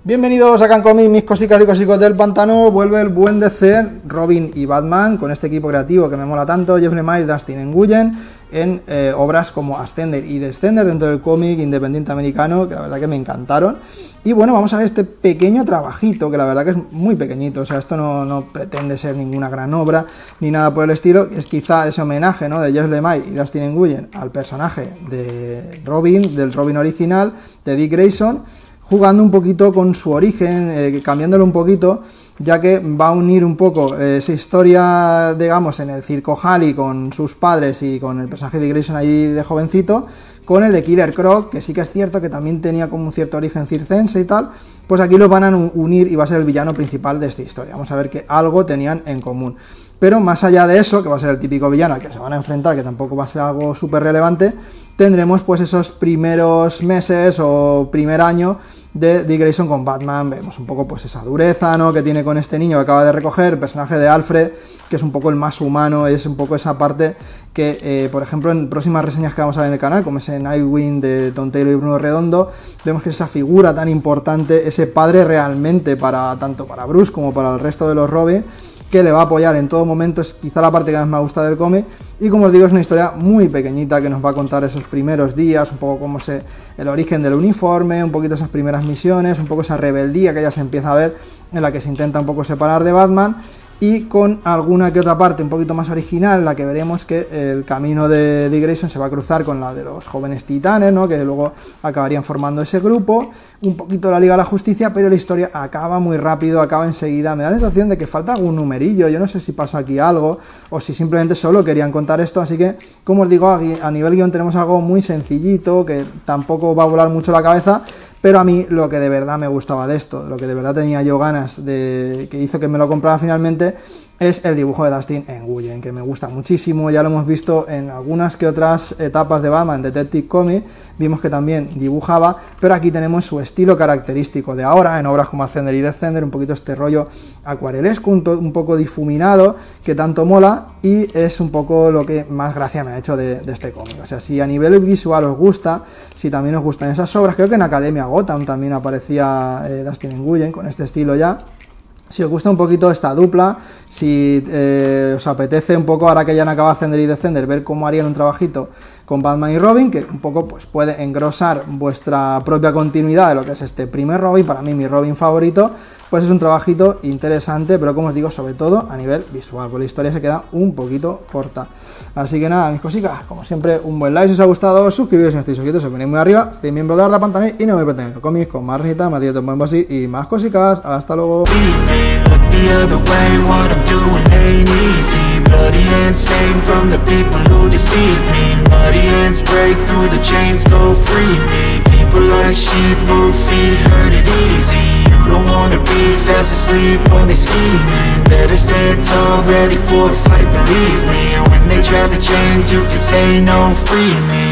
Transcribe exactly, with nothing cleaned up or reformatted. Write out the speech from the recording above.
Bienvenidos a Cancomic, mis cosicas y cosicos del pantano. Vuelve el buen D C, Robin y Batman, con este equipo creativo que me mola tanto, Jeff Lemire y Dustin Nguyen, en eh, obras como Ascender y Descender dentro del cómic independiente americano, que la verdad que me encantaron. Y bueno, vamos a ver este pequeño trabajito, que la verdad que es muy pequeñito, o sea, esto no, no pretende ser ninguna gran obra, ni nada por el estilo, es quizá ese homenaje, ¿no?, de Jeff Lemire y Dustin Nguyen al personaje de Robin, del Robin original, de Dick Grayson, jugando un poquito con su origen, eh, cambiándolo un poquito, ya que va a unir un poco eh, esa historia, digamos, en el circo Halley con sus padres y con el personaje de Grayson ahí de jovencito, con el de Killer Croc, que sí que es cierto que también tenía como un cierto origen circense y tal, pues aquí los van a unir y va a ser el villano principal de esta historia. Vamos a ver que algo tenían en común. Pero más allá de eso, que va a ser el típico villano al que se van a enfrentar, que tampoco va a ser algo súper relevante, tendremos pues esos primeros meses o primer año de Dick Grayson con Batman. Vemos un poco pues esa dureza, ¿no?, que tiene con este niño que acaba de recoger, el personaje de Alfred, que es un poco el más humano, es un poco esa parte que, eh, por ejemplo, en próximas reseñas que vamos a ver en el canal, como ese Nightwing de Tom Taylor y Bruno Redondo, vemos que esa figura tan importante, ese padre realmente para tanto para Bruce como para el resto de los Robin, que le va a apoyar en todo momento, es quizá la parte que más me gusta del cómic. Y como os digo, es una historia muy pequeñita que nos va a contar esos primeros días, un poco cómo se el origen del uniforme, un poquito esas primeras misiones, un poco esa rebeldía que ya se empieza a ver, en la que se intenta un poco separar de Batman, y con alguna que otra parte un poquito más original, en la que veremos que el camino de Dick Grayson se va a cruzar con la de los jóvenes titanes, ¿no?, que luego acabarían formando ese grupo, un poquito la Liga de la Justicia, pero la historia acaba muy rápido, acaba enseguida. Me da la sensación de que falta algún numerillo, yo no sé si pasó aquí algo, o si simplemente solo querían contar esto, así que, como os digo, a nivel guión tenemos algo muy sencillito, que tampoco va a volar mucho la cabeza. Pero a mí lo que de verdad me gustaba de esto, lo que de verdad tenía yo ganas de, que hizo que me lo comprara finalmente, es el dibujo de Dustin Nguyen, que me gusta muchísimo. Ya lo hemos visto en algunas que otras etapas de Batman, Detective Comics, vimos que también dibujaba, pero aquí tenemos su estilo característico de ahora, en obras como Ascender y Descender, un poquito este rollo acuarelesco, un, un poco difuminado, que tanto mola, y es un poco lo que más gracia me ha hecho de, de este cómic. O sea, si a nivel visual os gusta, si también os gustan esas obras, creo que en Academia Gotham también aparecía eh, Dustin Nguyen con este estilo ya. Si os gusta un poquito esta dupla, si eh, os apetece un poco, ahora que ya han acabado Ascender y Descender, ver cómo harían un trabajito con Batman y Robin, que un poco pues puede engrosar vuestra propia continuidad de lo que es este primer Robin, para mí mi Robin favorito, pues es un trabajito interesante, pero como os digo, sobre todo a nivel visual, porque la historia se queda un poquito corta. Así que nada, mis cositas, como siempre, un buen like si os ha gustado, suscribiros si no estáis suscritos, os venís muy arriba, soy miembro de la pantalla y no me pertenece el cómic con más rita, más directo, más así y más cositas. Hasta luego. The other way, what I'm doing ain't easy. Bloody hands stained from the people who deceive me. Muddy hands break through the chains, go free me. People like sheep move feet, hurt it easy. You don't wanna be fast asleep when they scheming. Better stand tall, ready for a fight, believe me. When they drag the chains, you can say no, free me.